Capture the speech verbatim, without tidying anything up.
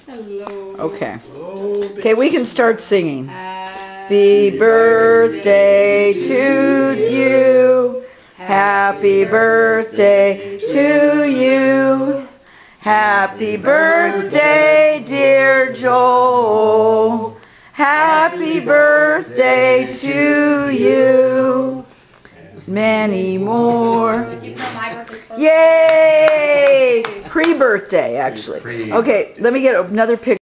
Hello. Okay. Hello, Okay, we can start singing. Happy Happy birthday to you. Happy birthday to you. Happy birthday, dear Joel. Happy birthday to you. Many more. Yay! Pre-birthday, actually. Okay, let me get another picture.